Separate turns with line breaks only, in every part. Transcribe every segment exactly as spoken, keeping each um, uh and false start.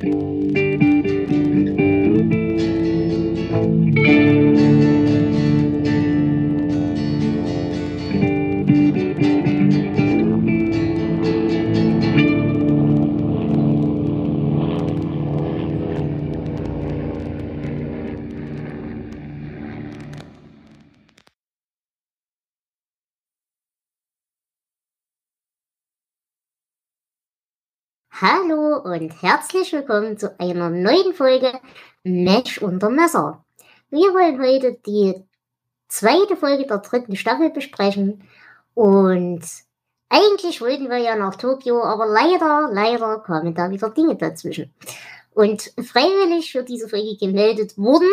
Hallo und herzlich willkommen zu einer neuen Folge Match unter Messer. Wir wollen heute die zweite Folge der dritten Staffel besprechen und eigentlich wollten wir ja nach Tokio, aber leider, leider kamen da wieder Dinge dazwischen. Und freiwillig für diese Folge gemeldet wurden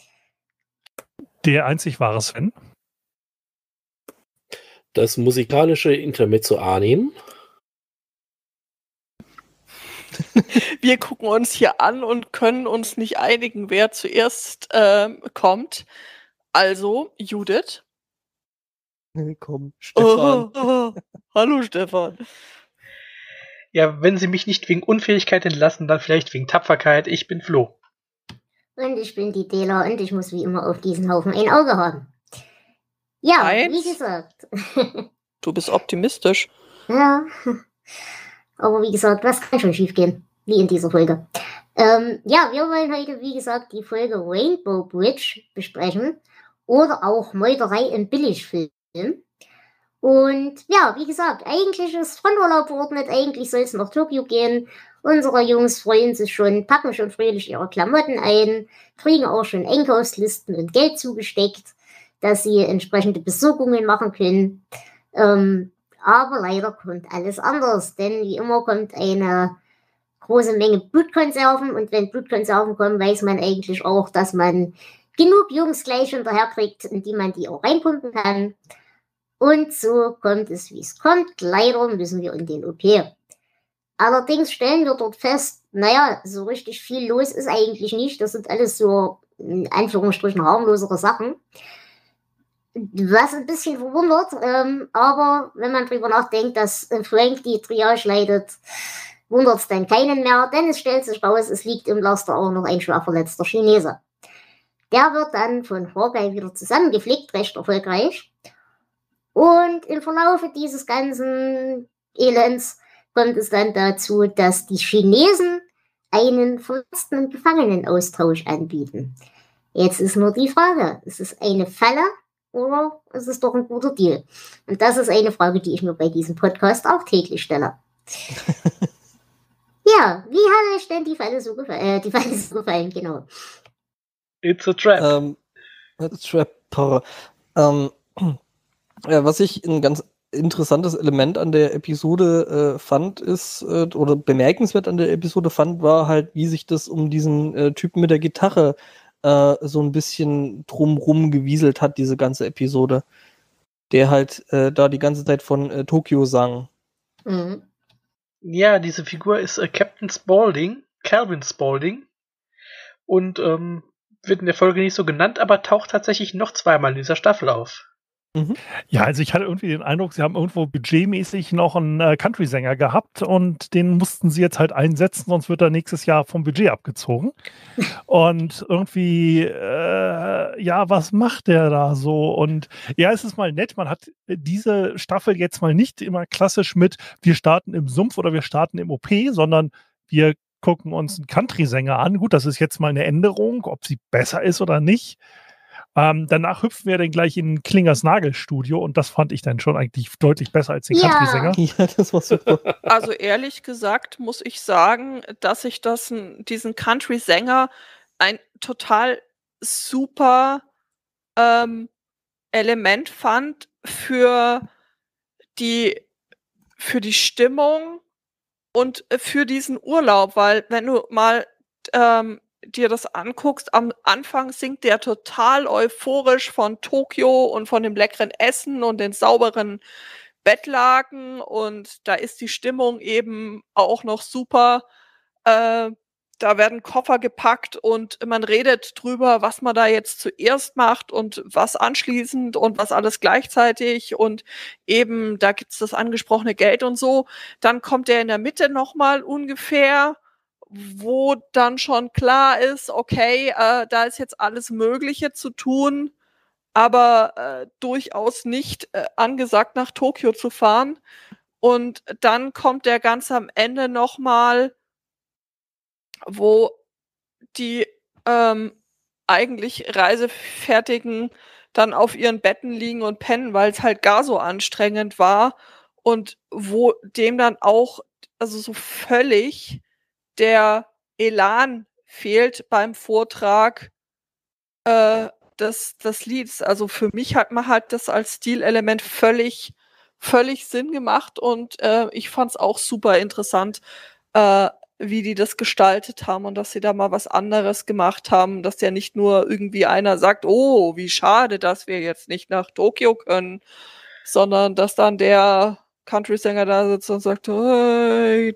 der einzig wahre Sven,
das musikalische Intermezzo Arnim.
Wir gucken uns hier an und können uns nicht einigen, wer zuerst äh, kommt. Also, Judith.
Komm, Stefan.
Oh, oh, oh. Hallo, Stefan.
Ja, wenn Sie mich nicht wegen Unfähigkeit entlassen, dann vielleicht wegen Tapferkeit. Ich bin Flo.
Und ich bin die Dela und ich muss wie immer auf diesen Haufen ein Auge haben. Ja,
Eins.
wie gesagt.
Du bist optimistisch.
Ja, aber wie gesagt, was kann schon schief gehen, wie in dieser Folge. Ähm, ja, wir wollen heute, wie gesagt, die Folge Rainbow Bridge besprechen oder auch Meuterei im Billigfilm. Und ja, wie gesagt, eigentlich ist Fronturlaub verordnet, eigentlich soll es nach Tokio gehen. Unsere Jungs freuen sich schon, packen schon fröhlich ihre Klamotten ein, kriegen auch schon Einkaufslisten und Geld zugesteckt, dass sie entsprechende Besorgungen machen können. Ähm, aber leider kommt alles anders, denn wie immer kommt eine große Menge Blutkonserven und wenn Blutkonserven kommen, weiß man eigentlich auch, dass man genug Jungs gleich hinterherkriegt, in die man die auch reinpumpen kann. Und so kommt es, wie es kommt. Leider müssen wir in den O P. Allerdings stellen wir dort fest, naja, so richtig viel los ist eigentlich nicht. Das sind alles so, in Anführungsstrichen, harmlosere Sachen. Was ein bisschen verwundert, ähm, aber wenn man drüber nachdenkt, dass Frank die Triage leidet, wundert es dann keinen mehr, denn es stellt sich raus, es liegt im Laster auch noch ein schwer verletzter Chinese. Der wird dann von Hawkeye wieder zusammengeflickt, recht erfolgreich. Und im Verlaufe dieses ganzen Elends kommt es dann dazu, dass die Chinesen einen verletzten Gefangenenaustausch anbieten. Jetzt ist nur die Frage, ist es eine Falle oder ist es doch ein guter Deal? Und das ist eine Frage, die ich mir bei diesem Podcast auch täglich stelle. Ja, wie hat euch denn die Falle so gefallen? Äh, die Falle so gefallen, genau.
It's a trap.
Ähm, Trapper. Ähm, ja, was ich ein ganz interessantes Element an der Episode äh, fand, ist, äh, oder bemerkenswert an der Episode fand, war halt, wie sich das um diesen äh, Typen mit der Gitarre äh, so ein bisschen drumrum gewieselt hat, diese ganze Episode. Der halt äh, da die ganze Zeit von äh, Tokio sang.
Mhm.
Ja, diese Figur ist äh, Captain Spaulding, Calvin Spaulding. Und ähm, wird in der Folge nicht so genannt, aber taucht tatsächlich noch zweimal in dieser Staffel auf.
Mhm. Ja, also ich hatte irgendwie den Eindruck, sie haben irgendwo budgetmäßig noch einen äh, Country-Sänger gehabt und den mussten sie jetzt halt einsetzen, sonst wird er nächstes Jahr vom Budget abgezogen. Und irgendwie, äh, ja, was macht der da so? Und ja, es ist mal nett, man hat diese Staffel jetzt mal nicht immer klassisch mit, wir starten im Sumpf oder wir starten im O P, sondern wir gucken uns einen Country-Sänger an. Gut, das ist jetzt mal eine Änderung, ob sie besser ist oder nicht. Ähm, danach hüpfen wir dann gleich in Klingers Nagelstudio und das fand ich dann schon eigentlich deutlich besser als den
Ja.
Country-Sänger.
Ja, das war super.
Also ehrlich gesagt muss ich sagen, dass ich das, diesen Country-Sänger ein total super ähm, Element fand für die, für die Stimmung und für diesen Urlaub, weil wenn du mal ähm, dir das anguckst, am Anfang singt der total euphorisch von Tokio und von dem leckeren Essen und den sauberen Bettlaken und da ist die Stimmung eben auch noch super. Äh, da werden Koffer gepackt und man redet drüber, was man da jetzt zuerst macht und was anschließend und was alles gleichzeitig und eben, da gibt's das angesprochene Geld und so. Dann kommt der in der Mitte nochmal ungefähr wo dann schon klar ist, okay, äh, da ist jetzt alles Mögliche zu tun, aber äh, durchaus nicht äh, angesagt, nach Tokio zu fahren. Und dann kommt der ganz am Ende nochmal, wo die ähm, eigentlich Reisefertigen dann auf ihren Betten liegen und pennen, weil es halt gar so anstrengend war und wo dem dann auch, also so völlig der Elan fehlt beim Vortrag äh, des, des Lieds. Also für mich hat man halt das als Stilelement völlig, völlig Sinn gemacht und äh, ich fand es auch super interessant, äh, wie die das gestaltet haben und dass sie da mal was anderes gemacht haben, dass ja nicht nur irgendwie einer sagt, oh, wie schade, dass wir jetzt nicht nach Tokio können, sondern dass dann der Country-Sänger da sitzt und sagt, hey,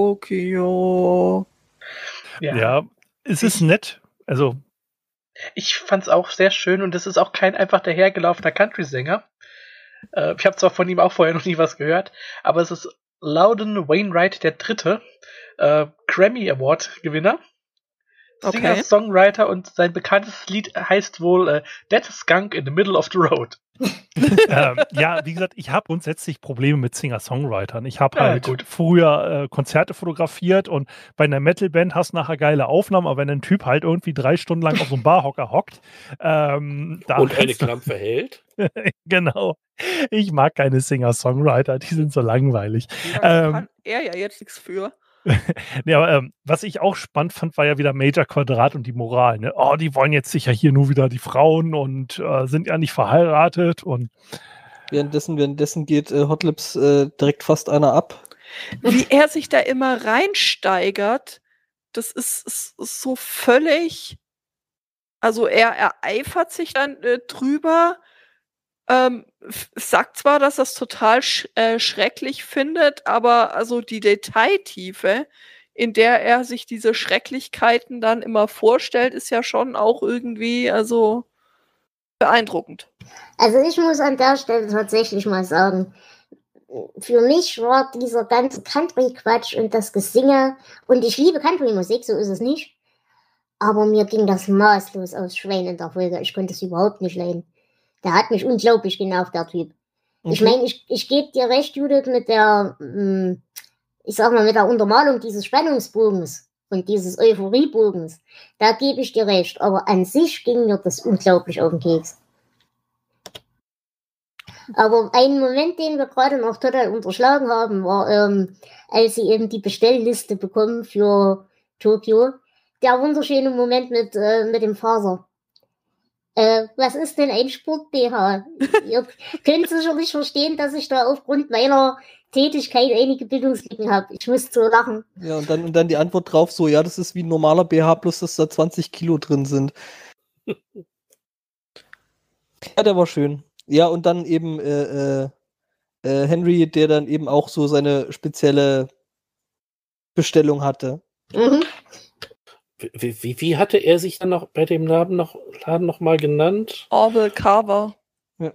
Tokio.
Ja, ja es ist ich, nett. Also
ich fand's auch sehr schön und es ist auch kein einfach dahergelaufener Country-Sänger. Äh, ich habe zwar von ihm auch vorher noch nie was gehört, aber es ist Loudon Wainwright der Dritte, äh, Grammy Award Gewinner, Singer, okay. Songwriter und sein bekanntes Lied heißt wohl äh, Dead Skunk in the Middle of the Road.
ähm, ja, wie gesagt, ich habe grundsätzlich Probleme mit Singer-Songwritern. Ich habe halt ja, früher äh, Konzerte fotografiert und bei einer Metal-Band hast du nachher geile Aufnahmen, aber wenn ein Typ halt irgendwie drei Stunden lang auf so einem Barhocker hockt ähm, da
und eine Klampfe hält.
Genau. Ich mag keine Singer-Songwriter, die sind so langweilig.
Ja, ähm, kann er ja jetzt nichts für.
Nee, aber ähm, was ich auch spannend fand, war ja wieder Major Quadrat und die Moral. Ne? Oh, die wollen jetzt sicher hier nur wieder die Frauen und äh, sind ja nicht verheiratet. Und
währenddessen, währenddessen geht äh, Hot Lips äh, direkt fast einer ab.
Wie er sich da immer reinsteigert, das ist, ist, ist so völlig. Also er ereifert sich dann äh, drüber. Ähm, sagt zwar, dass er es total sch äh, schrecklich findet, aber also die Detailtiefe, in der er sich diese Schrecklichkeiten dann immer vorstellt, ist ja schon auch irgendwie also beeindruckend.
Also ich muss an der Stelle tatsächlich mal sagen, für mich war dieser ganze Country-Quatsch und das Gesinge, und ich liebe Country-Musik, so ist es nicht, aber mir ging das maßlos aus Schwein in der Folge. Ich konnte es überhaupt nicht leiden. Der hat mich unglaublich genervt, der Typ. Mhm. Ich meine, ich, ich gebe dir recht, Judith, mit der, ich sag mal, mit der Untermalung dieses Spannungsbogens und dieses Euphoriebogens. Da gebe ich dir recht. Aber an sich ging mir das unglaublich auf den Keks. Aber ein Moment, den wir gerade noch total unterschlagen haben, war, ähm, als sie eben die Bestellliste bekommen für Tokio. Der wunderschöne Moment mit, äh, mit dem Faser. Äh, was ist denn ein Sport-B H? Ihr könnt sicherlich verstehen, dass ich da aufgrund meiner Tätigkeit einige Bildungslücken habe. Ich muss so lachen.
Ja, und dann, und dann die Antwort drauf so, ja, das ist wie ein normaler B H, bloß dass da zwanzig Kilo drin sind. Ja, der war schön. Ja, und dann eben äh, äh, äh, Henry, der dann eben auch so seine spezielle Bestellung hatte.
Mhm.
Wie, wie, wie hatte er sich dann noch bei dem Laden noch, Laden noch mal genannt?
Orville Carver.
Ja.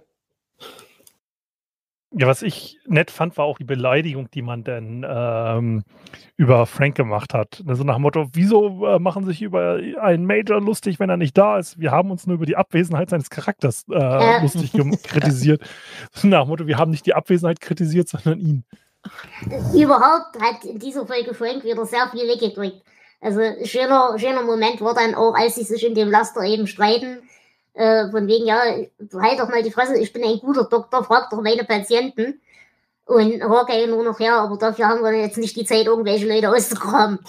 Ja, was ich nett fand, war auch die Beleidigung, die man dann ähm, über Frank gemacht hat. Also nach dem Motto, wieso äh, machen sich über einen Major lustig, wenn er nicht da ist? Wir haben uns nur über die Abwesenheit seines Charakters äh, äh. lustig kritisiert. Nach dem Motto, wir haben nicht die Abwesenheit kritisiert, sondern ihn.
Überhaupt hat in dieser Folge Frank wieder sehr viel weggekriegt. Also schöner, schöner Moment war dann auch, als sie sich in dem Laster eben streiten, äh, von wegen, ja, halt doch mal die Fresse, ich bin ein guter Doktor, frag doch meine Patienten. Und Hawkeye nur noch, ja, aber dafür haben wir jetzt nicht die Zeit, irgendwelche Leute auszugraben.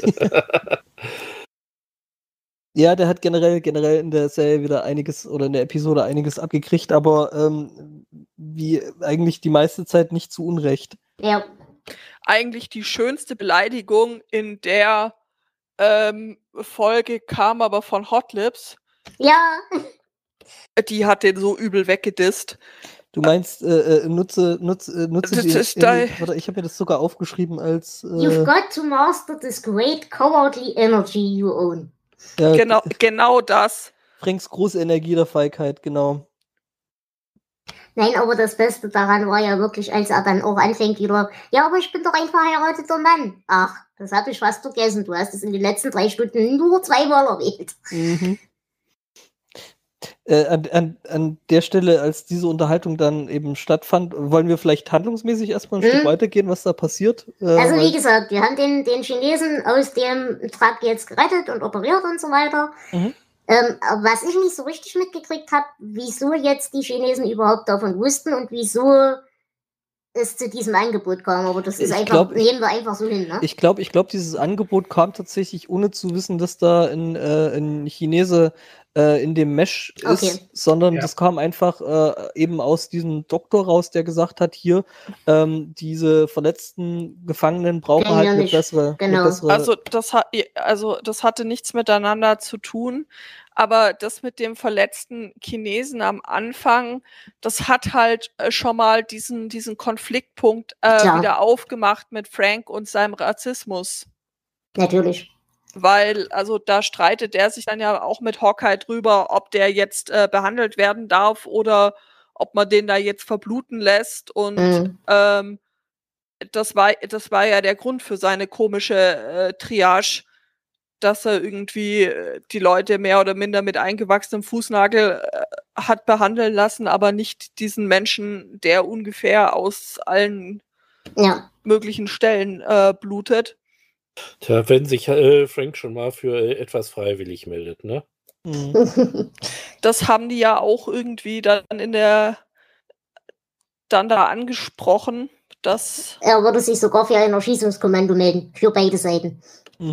Ja, der hat generell, generell in der Serie wieder einiges, oder in der Episode einiges abgekriegt, aber ähm, wie eigentlich die meiste Zeit nicht zu Unrecht.
Ja.
Eigentlich die schönste Beleidigung in der ähm, Folge kam aber von Hot Lips.
Ja.
Die hat den so übel weggedisst.
Du meinst, äh, nutze, nutze, nutze
das
die,
ist
in, warte, ich habe mir das sogar aufgeschrieben als... Äh,
You've got to master this great cowardly energy you own.
Ja,
genau, genau das.
Franks große Energie der Feigheit, genau.
Nein, aber das Beste daran war ja wirklich, als er dann auch anfängt wieder, ja, aber ich bin doch ein verheirateter Mann. Ach, das habe ich fast vergessen. Du hast es in den letzten drei Stunden nur zweimal erwähnt.
Mhm. Äh, an, an, an der Stelle, als diese Unterhaltung dann eben stattfand, wollen wir vielleicht handlungsmäßig erstmal ein
Mhm.
Stück weitergehen, was da passiert? Äh,
Also
weil-
wie gesagt, wir haben den, den Chinesen aus dem Truck jetzt gerettet und operiert und so weiter.
Mhm.
Ähm, was ich nicht so richtig mitgekriegt habe, wieso jetzt die Chinesen überhaupt davon wussten und wieso es zu diesem Angebot kam. Aber das ist
Ich
einfach,
glaub, ich-
nehmen wir einfach so hin, ne?
Ich glaube, ich glaub, dieses Angebot kam tatsächlich, ohne zu wissen, dass da ein, äh, ein Chinese äh, in dem Mesh ist,
Okay.
sondern
Ja.
das kam einfach äh, eben aus diesem Doktor raus, der gesagt hat, hier, ähm, diese verletzten Gefangenen brauchen
Können
halt
wir
eine
nicht.
bessere,
Genau.
eine bessere
Also das, hat, also das hatte nichts miteinander zu tun, aber das mit dem verletzten Chinesen am Anfang, das hat halt äh, schon mal diesen, diesen Konfliktpunkt äh,
Klar.
wieder aufgemacht mit Frank und seinem Rassismus.
Natürlich.
Weil, also da streitet er sich dann ja auch mit Hawkeye drüber, ob der jetzt äh, behandelt werden darf oder ob man den da jetzt verbluten lässt. Und
Mhm.
ähm, das war, das war ja der Grund für seine komische äh, Triage, dass er irgendwie äh, die Leute mehr oder minder mit eingewachsenem Fußnagel äh, hat behandeln lassen, aber nicht diesen Menschen, der ungefähr aus allen
Ja.
möglichen Stellen äh, blutet.
Tja, wenn sich äh, Frank schon mal für äh, etwas freiwillig meldet, ne?
Mhm.
Das haben die ja auch irgendwie dann in der dann da angesprochen, dass
Er würde sich sogar für ein Erschießungskommando melden. Für beide Seiten.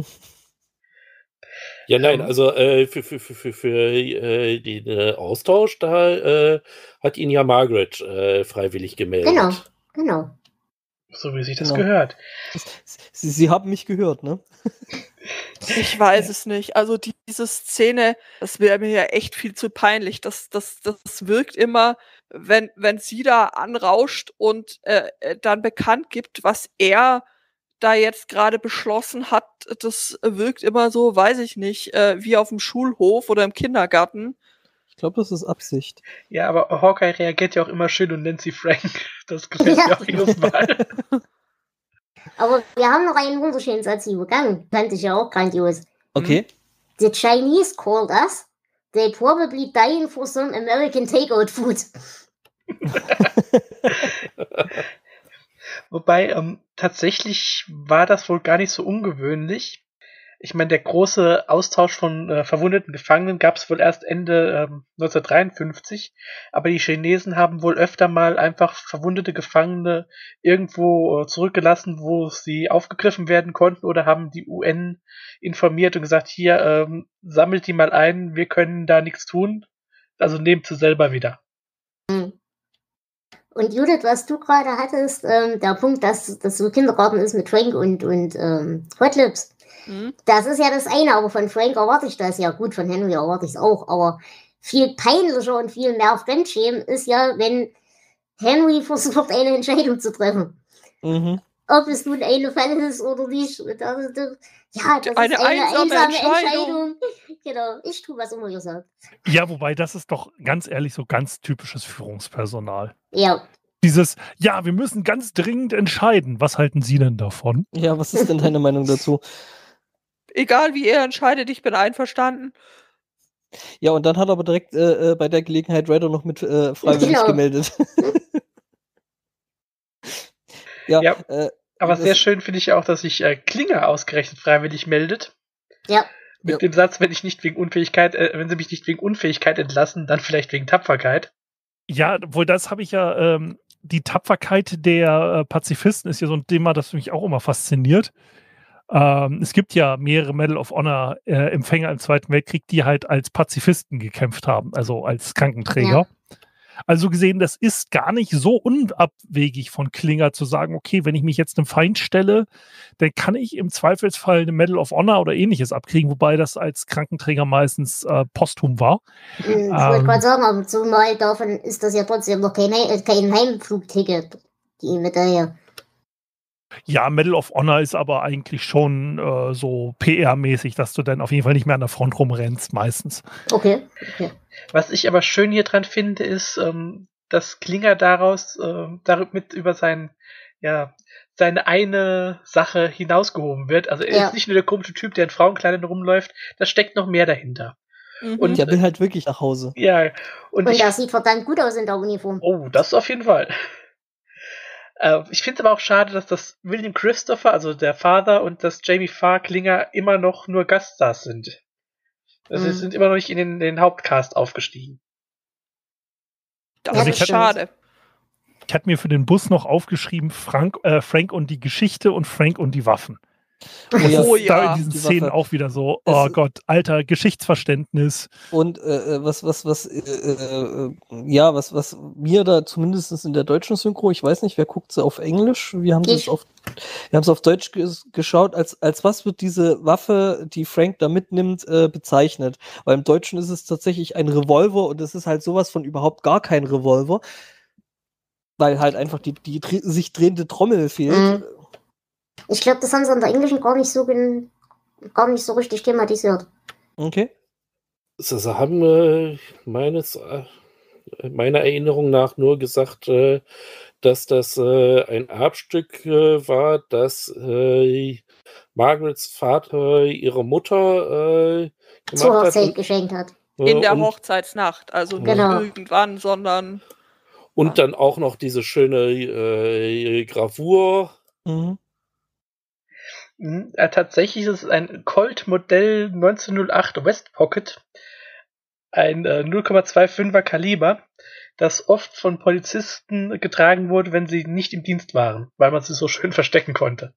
Ja, nein,
Ähm.
also äh, für, für, für, für, für äh, den äh, Austausch, da äh, hat ihn ja Margaret äh, freiwillig gemeldet.
Genau. Genau.
So wie sich das
Genau.
gehört.
Sie, Sie haben mich gehört, ne?
ich weiß es nicht. Also die, diese Szene, das wäre mir ja echt viel zu peinlich. Das, das, das wirkt immer, wenn, wenn sie da anrauscht und äh, äh, dann bekannt gibt, was er da jetzt gerade beschlossen hat, das wirkt immer so, weiß ich nicht, äh, wie auf dem Schulhof oder im Kindergarten.
Ich glaube, das ist Absicht.
Ja, aber Hawkeye reagiert ja auch immer schön und nennt sie Frank. Das gefällt
Ja.
mir auch jedes Mal.
Aber wir haben noch einen wunderschönen Satz übergangen. Fand ich ja auch grandios.
Okay.
The Chinese called us. They probably dying for some American takeout food.
Wobei, ähm, tatsächlich war das wohl gar nicht so ungewöhnlich. Ich meine, der große Austausch von äh, verwundeten Gefangenen gab es wohl erst Ende ähm, neunzehnhundertdreiundfünfzig, aber die Chinesen haben wohl öfter mal einfach verwundete Gefangene irgendwo äh, zurückgelassen, wo sie aufgegriffen werden konnten, oder haben die U N informiert und gesagt, hier, ähm, sammelt die mal ein, wir können da nichts tun, also nehmt sie selber wieder.
Und Judith, was du gerade hattest, ähm, der Punkt, dass das so Kindergarten ist mit Frank und, und ähm, Hot Lips,
Hm?
das ist ja das eine, aber von Frank erwarte ich das ja. Gut, von Henry erwarte ich es auch, aber viel peinlicher und viel mehr Fremdschämen ist ja, wenn Henry versucht, eine Entscheidung zu treffen.
Mhm.
Ob es nun eine Fall ist oder nicht. Das, das, ja, das
Eine
ist eine
einsame
einsame
Entscheidung.
Entscheidung. Genau, ich tue, was immer ihr sagt.
Ja, wobei das ist doch ganz ehrlich so ganz typisches Führungspersonal.
Ja,
Dieses, ja, wir müssen ganz dringend entscheiden. Was halten Sie denn davon?
Ja, was ist denn deine Meinung dazu?
Egal wie er entscheidet, ich bin einverstanden.
Ja, und dann hat er aber direkt äh, äh, bei der Gelegenheit Ryder noch mit äh, freiwillig
Genau.
gemeldet. ja,
Ja.
Äh,
Aber
das-
sehr schön finde ich auch, dass sich äh, Klinger ausgerechnet freiwillig meldet.
ja.
Mit
Ja.
dem Satz, wenn ich nicht wegen Unfähigkeit, äh, wenn sie mich nicht wegen Unfähigkeit entlassen, dann vielleicht wegen Tapferkeit.
Ja, wohl das habe ich ja, ähm, die Tapferkeit der äh, Pazifisten ist ja so ein Thema, das mich auch immer fasziniert. Ähm, es gibt ja mehrere Medal of Honor äh, Empfänger im Zweiten Weltkrieg, die halt als Pazifisten gekämpft haben, also als Krankenträger. Also gesehen, das ist gar nicht so unabwegig von Klinger zu sagen, okay, wenn ich mich jetzt einem Feind stelle, dann kann ich im Zweifelsfall eine Medal of Honor oder ähnliches abkriegen, wobei das als Krankenträger meistens äh, posthum war.
Ich wollte
Ähm.
gerade sagen, aber zumal davon ist das ja trotzdem noch kein, He- kein Heimflugticket, die Medaille.
Ja, Medal of Honor ist aber eigentlich schon äh, so P R-mäßig, dass du dann auf jeden Fall nicht mehr an der Front rumrennst, meistens.
Okay, okay.
Was ich aber schön hier dran finde, ist, ähm, dass Klinger daraus äh, damit über sein, ja, seine eine Sache hinausgehoben wird. Also er
Ja.
ist nicht nur der komische Typ, der in Frauenkleidern rumläuft, da steckt noch mehr dahinter.
Mhm.
Und
Der will halt wirklich nach Hause.
ja, und,
Und
ich,
er sieht verdammt gut aus in der Uniform.
oh, das auf jeden Fall. Äh, ich finde es aber auch schade, dass das William Christopher, also der Vater, und das Jamie Farr Klinger immer noch nur Gaststars sind. Also sie
Mhm.
sind immer noch nicht in den, den Hauptcast aufgestiegen.
Das
Ja,
Also
ist
ich hätte-
schade.
Ich hatte mir für den Bus noch aufgeschrieben, Frank, äh, Frank und die Geschichte und Frank und die Waffen.
Oh ja,
Oh
ist da
ja,
in diesen
die
Szenen
Waffe.
auch wieder so,
Es-
oh Gott, alter Geschichtsverständnis.
Und äh, äh, was, was, was, äh, äh, ja, was, was mir da zumindest in der deutschen Synchro, ich weiß nicht, wer guckt sie auf Englisch? Wir haben
Ich.
es auf, wir haben es auf Deutsch ges geschaut. Als, als was wird diese Waffe, die Frank da mitnimmt, äh, bezeichnet? Weil im Deutschen ist es tatsächlich ein Revolver und es ist halt sowas von überhaupt gar kein Revolver, weil halt einfach die, die dre sich drehende Trommel fehlt.
Mhm. Ich glaube, das haben sie in der Englischen gar nicht so gen gar nicht so richtig thematisiert.
Okay.
Sie sie haben äh, meines, äh, meiner Erinnerung nach nur gesagt, äh, dass das äh, ein Erbstück äh, war, das äh, Margarets Vater ihre Mutter äh,
Zur
gemacht hat.
Hochzeit
Und,
geschenkt hat.
äh,
In der
und,
Hochzeitsnacht. Also nicht
Genau.
irgendwann, sondern
und dann auch noch diese schöne äh, Gravur.
Mhm.
Mhm, äh, tatsächlich ist es ein Colt-Modell neunzehnhundertacht West Pocket, ein äh, null Komma fünfundzwanziger Kaliber, das oft von Polizisten getragen wurde, wenn sie nicht im Dienst waren, weil man sie so schön verstecken konnte.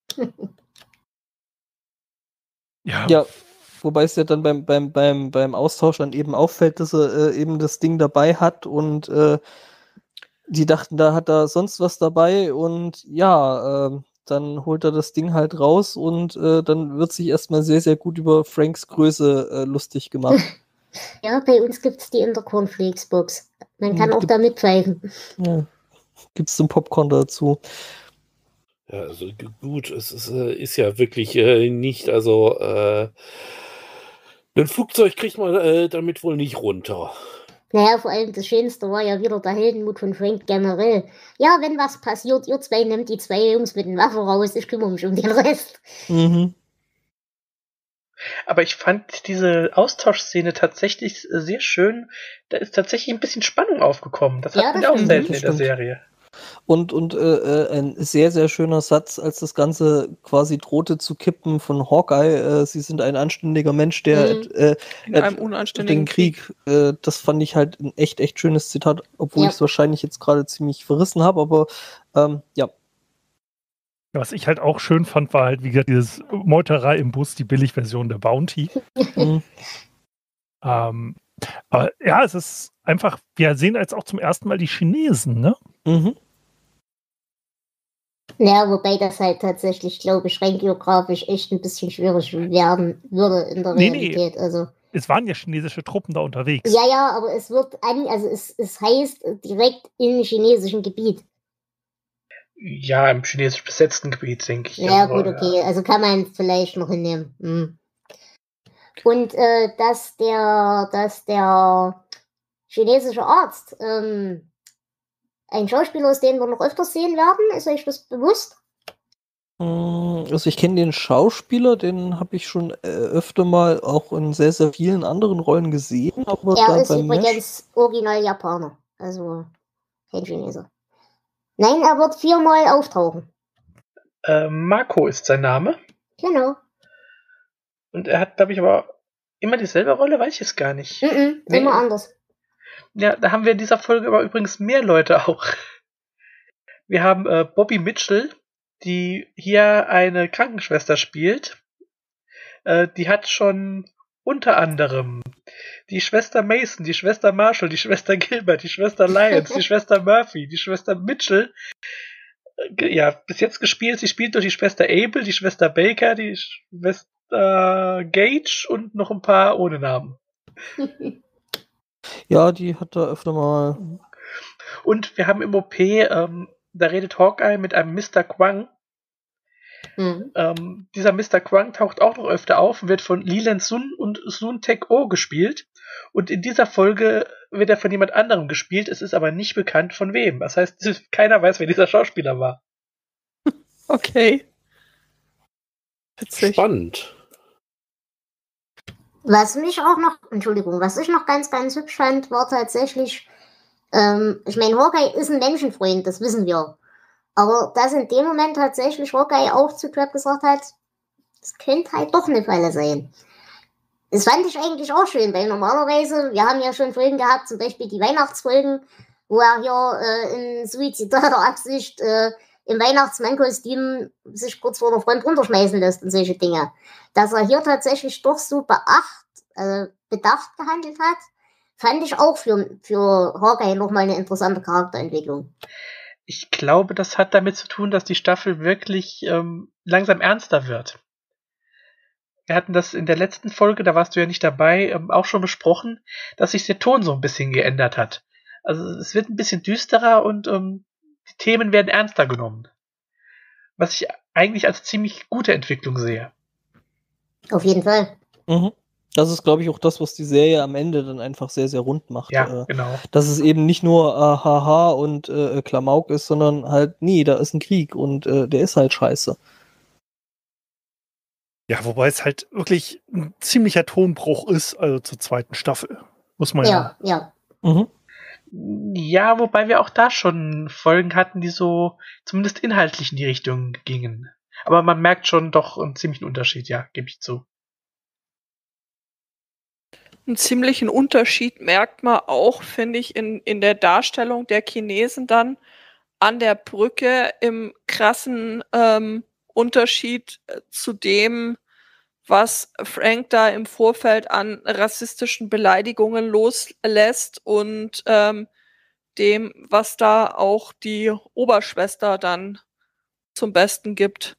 Ja,
Ja, wobei es ja dann beim, beim, beim, beim Austausch dann eben auffällt, dass er äh, eben das Ding dabei hat und äh, die dachten, da hat er sonst was dabei und ja, äh, dann holt er das Ding halt raus und äh, dann wird sich erstmal sehr, sehr gut über Franks Größe äh, lustig gemacht.
Ja, bei uns gibt's die in der Cornflakes-Box. Man kann
Mhm,
auch
gibt-
da mitpfeifen.
Ja. Gibt's zum Popcorn dazu.
Ja, also g- gut, es ist, äh, ist ja wirklich äh, nicht, also äh, ein Flugzeug kriegt man äh, damit wohl nicht runter.
Naja, vor allem das Schönste war ja wieder der Heldenmut von Frank generell. Ja, wenn was passiert, ihr zwei nehmt die zwei Jungs mit den Waffen raus, ich kümmere mich um den Rest.
Mhm.
Aber ich fand diese Austauschszene tatsächlich äh, sehr schön. Da ist tatsächlich ein bisschen Spannung aufgekommen. Das
Ja,
hat man
das
auch
stimmt.
selten
Das
in der
stimmt.
Serie.
Und, und äh, äh, ein sehr, sehr schöner Satz, als das Ganze quasi drohte zu kippen von Hawkeye. Äh, Sie sind ein anständiger Mensch, der
Mhm.
äh,
in
äh,
einem unanständigen
den Krieg, äh, das fand ich halt ein echt, echt schönes Zitat, obwohl
Ja.
ich es wahrscheinlich jetzt gerade ziemlich verrissen habe, aber ähm, ja.
was ich halt auch schön fand, war halt, wie gesagt, dieses Meuterei im Bus, die Billigversion der Bounty.
Mhm.
Ähm, aber ja, es ist einfach, wir sehen jetzt auch zum ersten Mal die Chinesen, ne?
Mhm.
Ja, wobei das halt tatsächlich, glaube ich, rein geografisch echt ein bisschen schwierig werden würde in der
Nee, nee.
Realität. Also,
Es waren ja chinesische Truppen da unterwegs.
ja, ja, aber es wird an, also es, es heißt äh, direkt in chinesischem Gebiet.
Ja, im chinesisch besetzten Gebiet, denke ich.
Ja,
aber,
gut, okay. Also kann man vielleicht noch hinnehmen. Hm. Und äh, dass der, dass der chinesische Arzt ähm, ein Schauspieler ist, den wir noch öfters sehen werden, ist euch das bewusst?
Mm, Also ich kenne den Schauspieler, den habe ich schon äh, öfter mal auch in sehr, sehr vielen anderen Rollen gesehen, aber
Er
da
ist
beim Mesh,
übrigens original Japaner. Also kein Chineser. Nein, er wird viermal auftauchen.
Äh, Marco ist sein Name.
Genau.
Und er hat, glaube ich, aber immer dieselbe Rolle, weiß ich es gar nicht.
Mhm,
Nee.
immer anders.
Ja, da haben wir in dieser Folge aber übrigens mehr Leute auch. Wir haben äh, Bobby Mitchell, die hier eine Krankenschwester spielt. Äh, die hat schon unter anderem die Schwester Mason, die Schwester Marshall, die Schwester Gilbert, die Schwester Lyons, die Schwester Murphy, die Schwester Mitchell. Äh, ge- ja, bis jetzt gespielt. Sie spielt durch die Schwester Abel, die Schwester Baker, die Schwester Gage und noch ein paar ohne Namen.
ja, die hat da öfter mal.
Und wir haben im O P, ähm, da redet Hawkeye mit einem Mister Kwang.
Mhm.
Ähm, dieser Mister Kwang taucht auch noch öfter auf und wird von Leland Sun und Sun Tek Oh gespielt. Und in dieser Folge wird er von jemand anderem gespielt, es ist aber nicht bekannt von wem. Das heißt, keiner weiß, wer dieser Schauspieler war.
Okay. Witzig.
Spannend.
Was mich auch noch, Entschuldigung, was ich noch ganz, ganz hübsch fand, war tatsächlich, ähm, ich meine, Hawkeye ist ein Menschenfreund, das wissen wir. Aber dass in dem Moment tatsächlich Hawkeye auch zu Trap gesagt hat, das könnte halt doch eine Falle sein. Das fand ich eigentlich auch schön, weil normalerweise, wir haben ja schon Folgen gehabt, zum Beispiel die Weihnachtsfolgen, wo er hier äh, in suizidaler Absicht äh, im Weihnachtsmannkostüm sich kurz vor der Front runterschmeißen lässt und solche Dinge. Dass er hier tatsächlich doch so beacht, äh, bedacht gehandelt hat, fand ich auch für, für Hawkeye nochmal eine interessante Charakterentwicklung.
Ich glaube, das hat damit zu tun, dass die Staffel wirklich ähm, langsam ernster wird. Wir hatten das in der letzten Folge, da warst du ja nicht dabei, ähm, auch schon besprochen, dass sich der Ton so ein bisschen geändert hat. Also es wird ein bisschen düsterer und ähm, die Themen werden ernster genommen. Was ich eigentlich als ziemlich gute Entwicklung sehe.
Auf jeden Fall.
Mhm. Das ist, glaube ich, auch das, was die Serie am Ende dann einfach sehr, sehr rund macht.
Ja,
äh,
genau.
Dass es eben nicht nur äh, Haha und äh, Klamauk ist, sondern halt, nee, da ist ein Krieg und äh, der ist halt scheiße.
Ja, wobei es halt wirklich ein ziemlicher Tonbruch ist, also zur zweiten Staffel. Muss man ja.
Ja, ja.
Mhm.
Ja, wobei wir auch da schon Folgen hatten, die so zumindest inhaltlich in die Richtung gingen. Aber man merkt schon doch einen ziemlichen Unterschied, ja, gebe ich zu.
Einen ziemlichen Unterschied merkt man auch, finde ich, in, in der Darstellung der Chinesen dann an der Brücke im krassen ähm, Unterschied äh, zu dem, was Frank da im Vorfeld an rassistischen Beleidigungen loslässt und ähm, dem, was da auch die Oberschwester dann zum Besten gibt.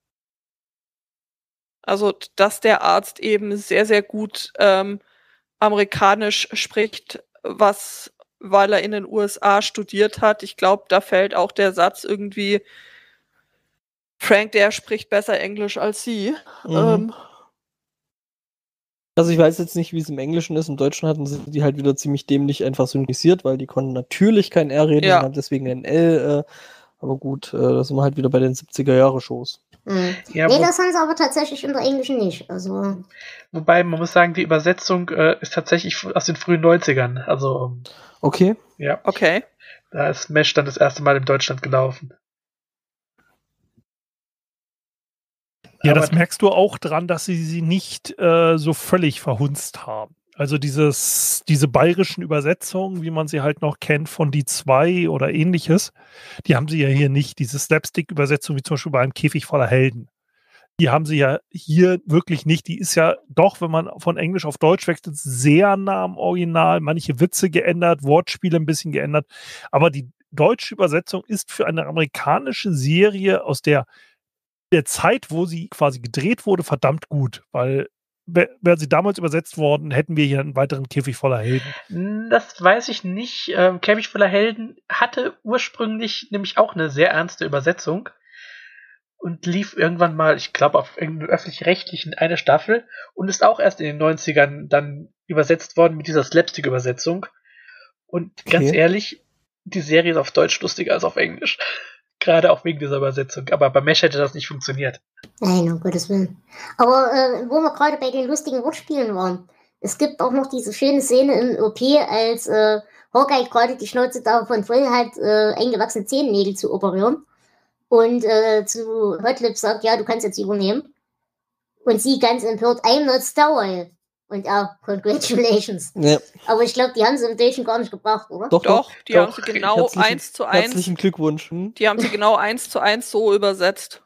Also, dass der Arzt eben sehr, sehr gut ähm, amerikanisch spricht, was, weil er in den U S A studiert hat. Ich glaube, da fällt auch der Satz irgendwie, Frank, der spricht besser Englisch als sie.
Mhm.
Ähm,
Also ich weiß jetzt nicht, wie es im Englischen ist. Im Deutschen hatten sie die halt wieder ziemlich dämlich einfach synchronisiert, weil die konnten natürlich kein R reden,
Ja.
und haben deswegen ein L. Äh, aber gut, äh, da sind wir halt wieder bei den siebziger-Jahre-Shows.
Mhm.
Ja,
nee,
wo-
das haben sie aber tatsächlich in der Englischen nicht. Also,
Wobei, man muss sagen, die Übersetzung äh, ist tatsächlich aus den frühen neunzigern. Also, ähm,
Okay.
ja,
okay.
da ist Mesh dann das erste Mal in Deutschland gelaufen.
Ja,
Aber-
das merkst du auch dran, dass sie sie nicht äh, so völlig verhunzt haben. Also dieses, diese bayerischen Übersetzungen, wie man sie halt noch kennt von Die zwei oder ähnliches, die haben sie ja hier nicht. Diese Slapstick-Übersetzung, wie zum Beispiel bei einem Käfig voller Helden. Die haben sie ja hier wirklich nicht. Die ist ja doch, wenn man von Englisch auf Deutsch wechselt, sehr nah am Original. Manche Witze geändert, Wortspiele ein bisschen geändert. Aber die deutsche Übersetzung ist für eine amerikanische Serie aus der, der Zeit, wo sie quasi gedreht wurde, verdammt gut. Weil wäre sie damals übersetzt worden, hätten wir hier einen weiteren Käfig voller Helden.
Das weiß ich nicht. Ähm, Käfig voller Helden hatte ursprünglich nämlich auch eine sehr ernste Übersetzung und lief irgendwann mal, ich glaube, auf irgendeinem öffentlich-rechtlichen eine Staffel und ist auch erst in den neunzigern dann übersetzt worden mit dieser Slapstick-Übersetzung. Und
Okay.
ganz ehrlich, die Serie ist auf Deutsch lustiger als auf Englisch. Gerade auch wegen dieser Übersetzung. Aber bei Mesh hätte das nicht funktioniert.
nein, um Gottes Willen. Aber äh, wo wir gerade bei den lustigen Wortspielen waren, es gibt auch noch diese schöne Szene im O P, als äh, Hawkeye gerade die Schnauze davon voll hat, äh, eingewachsene Zehennägel zu operieren. Und äh, zu Hotlip sagt, ja, du kannst jetzt übernehmen. Und sie ganz empört, I'm not sterile. Und er, congratulations.
Ja,
Aber ich glaube, die haben sie im Deutschen gar nicht gebracht, oder?
doch,
Doch, die
doch.
haben sie genau
Herzlichen-
eins zu eins.
Herzlichen Glückwunsch. Hm?
Die haben sie genau eins zu eins so übersetzt.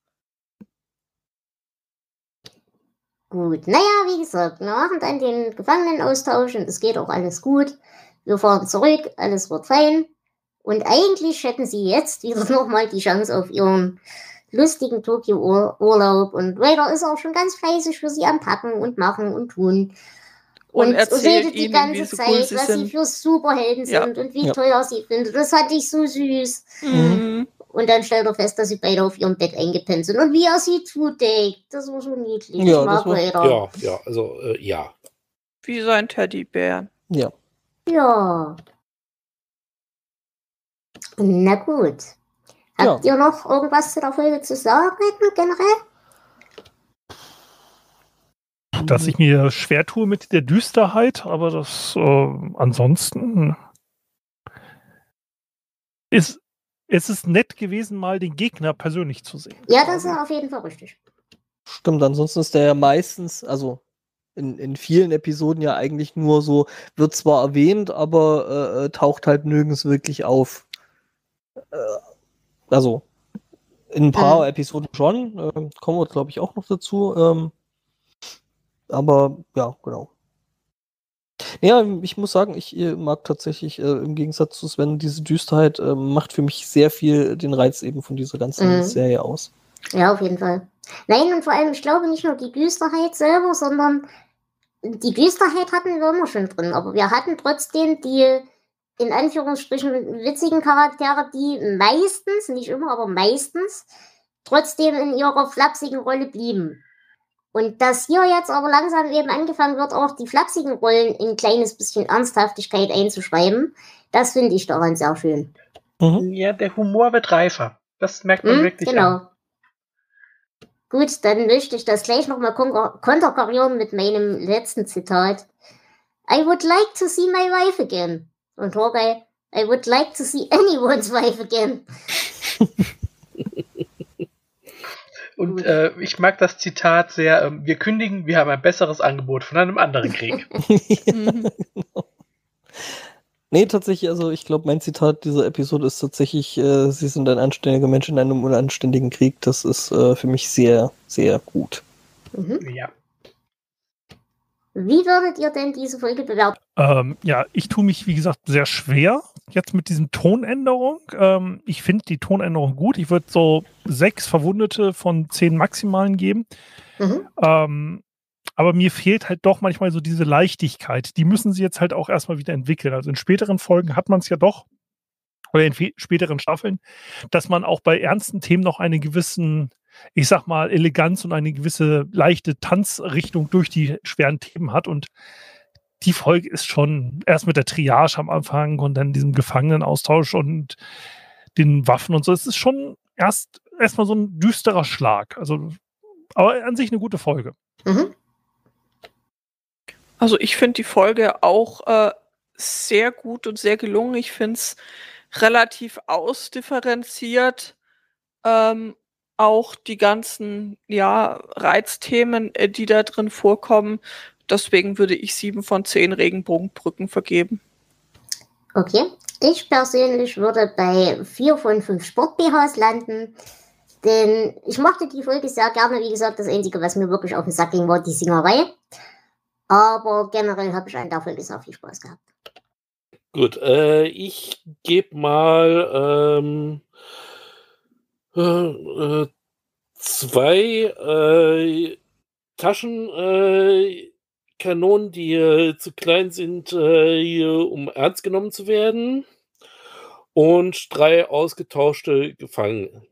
Gut, naja, wie gesagt, wir machen dann den Gefangenenaustausch und es geht auch alles gut. Wir fahren zurück, alles wird fein. Und eigentlich hätten sie jetzt wieder nochmal die Chance auf ihren lustigen Tokio-Urlaub. Und Raider ist auch schon ganz fleißig für sie am Packen und Machen und Tun.
Und,
Und
erzählt
redet die
ihnen,
ganze
wie so
Zeit,
cool sie
was sie
sind.
für Superhelden
Ja.
sind und wie
Ja.
toll er sie findet. Das fand ich so süß.
Mhm.
Und dann stellt er fest, dass sie beide auf ihrem Bett eingepennt sind. Und wie er sie zudeckt, das war so niedlich.
Ja,
ich mag
das war-
Raider.
Ja, ja, also äh, ja.
Wie sein Teddybär.
Ja.
Ja. Na gut. Habt
Ja.
ihr noch irgendwas zu der Folge zu sagen, generell?
Dass ich mir schwer tue mit der Düsterheit, aber das äh, ansonsten ist es ist nett gewesen, mal den Gegner persönlich zu sehen.
Ja, das ist auf jeden Fall richtig.
Stimmt, ansonsten ist der ja meistens, also in, in vielen Episoden ja eigentlich nur so, wird zwar erwähnt, aber äh, taucht halt nirgends wirklich auf. Äh, also in ein paar
Mhm.
Episoden schon, äh, kommen wir glaube ich auch noch dazu. Ähm, aber ja, genau. Ja, ich muss sagen, ich äh, mag tatsächlich äh, im Gegensatz zu Sven diese Düsterheit, äh, macht für mich sehr viel den Reiz eben von dieser ganzen
Mhm.
Serie aus.
Ja, auf jeden Fall. Nein, und vor allem, ich glaube nicht nur die Düsterheit selber, sondern die Düsterheit hatten wir immer schon drin, aber wir hatten trotzdem die, in Anführungsstrichen, witzigen Charaktere, die meistens, nicht immer, aber meistens, trotzdem in ihrer flapsigen Rolle blieben. Und dass hier jetzt aber langsam eben angefangen wird, auch die flapsigen Rollen ein kleines bisschen Ernsthaftigkeit einzuschreiben, das finde ich daran sehr schön.
Mhm.
Ja, der Humor wird reifer. Das merkt man
Hm,
wirklich
genau.
an.
Gut, dann möchte ich das gleich nochmal kon- konterkarieren mit meinem letzten Zitat. I would like to see my wife again. Und Hawkeye, I would like to see anyone's wife again.
Und
Gut.
äh, ich mag das Zitat sehr, ähm, wir kündigen, wir haben ein besseres Angebot von einem anderen Krieg.
Mhm.
Genau. Nee, tatsächlich, also ich glaube, mein Zitat dieser Episode ist tatsächlich, äh, sie sind ein anständiger Mensch in einem unanständigen Krieg. Das ist äh, für mich sehr, sehr gut.
Mhm.
Ja.
Wie würdet ihr denn diese Folge bewerten?
Ähm, ja, ich tue mich, wie gesagt, sehr schwer jetzt mit diesen Tonänderungen. Ähm, ich finde die Tonänderung gut. Ich würde so sechs Verwundete von zehn Maximalen geben.
Mhm.
Ähm, aber mir fehlt halt doch manchmal so diese Leichtigkeit. Die müssen sie jetzt halt auch erstmal wieder entwickeln. Also in späteren Folgen hat man es ja doch, oder in fe- späteren Staffeln, dass man auch bei ernsten Themen noch einen gewissen, ich sag mal, Eleganz und eine gewisse leichte Tanzrichtung durch die schweren Themen hat. Und die Folge ist schon erst mit der Triage am Anfang und dann diesem Gefangenenaustausch und den Waffen und so. Es ist schon erst erstmal so ein düsterer Schlag. Also, aber an sich eine gute Folge.
Mhm.
Also ich finde die Folge auch äh, sehr gut und sehr gelungen. Ich finde es relativ ausdifferenziert. Ähm, auch die ganzen ja, Reizthemen, äh, die da drin vorkommen. Deswegen würde ich sieben von zehn Regenbogenbrücken vergeben.
Okay. Ich persönlich würde bei vier von fünf Sport-B Hs landen. Denn ich mochte die Folge sehr gerne. Wie gesagt, das Einzige, was mir wirklich auf den Sack ging, war die Singerei. Aber generell habe ich an der Folge sehr viel Spaß gehabt.
Gut, äh, ich gebe mal ähm, äh, äh, zwei äh, Taschenkanonen, äh, Kanonen, die äh, zu klein sind, äh, um ernst genommen zu werden. Und drei ausgetauschte Gefangene.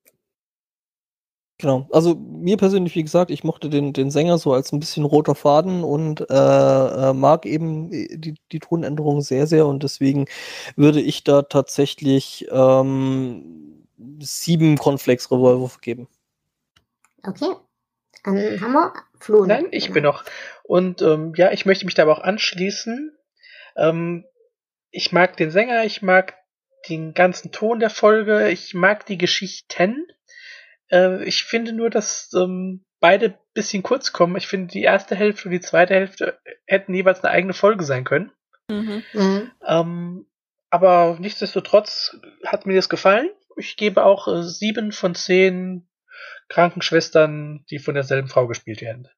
Genau. Also mir persönlich, wie gesagt, ich mochte den, den Sänger so als ein bisschen roter Faden und äh, äh, mag eben die, die Tonänderung sehr, sehr und deswegen würde ich da tatsächlich ähm, sieben Cornflakes-Revolver vergeben.
Okay. Dann haben wir Flo.
Nein, ich bin noch. Und ähm, ja, ich möchte mich da aber auch anschließen. Ähm, ich mag den Sänger, ich mag den ganzen Ton der Folge, ich mag die Geschichten. Äh, ich finde nur, dass ähm, beide ein bisschen kurz kommen. Ich finde, die erste Hälfte und die zweite Hälfte hätten jeweils eine eigene Folge sein können.
Mhm.
Mhm.
Ähm, aber nichtsdestotrotz hat mir das gefallen. Ich gebe auch äh, sieben von zehn Krankenschwestern, die von derselben Frau gespielt werden.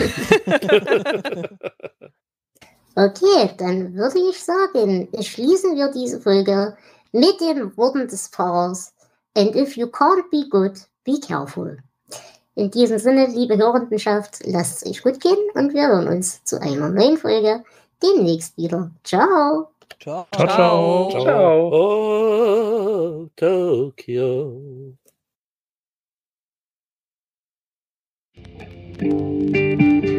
Okay, dann würde ich sagen, schließen wir diese Folge mit den Worten des Pfarrers. And if you can't be good, be careful. In diesem Sinne, liebe Hörendenschaft, lasst es euch gut gehen und wir hören uns zu einer neuen Folge demnächst wieder. Ciao!
Ciao.
Ciao, ciao.
Ciao.
Ciao.
Oh, Tokyo.
Thank you.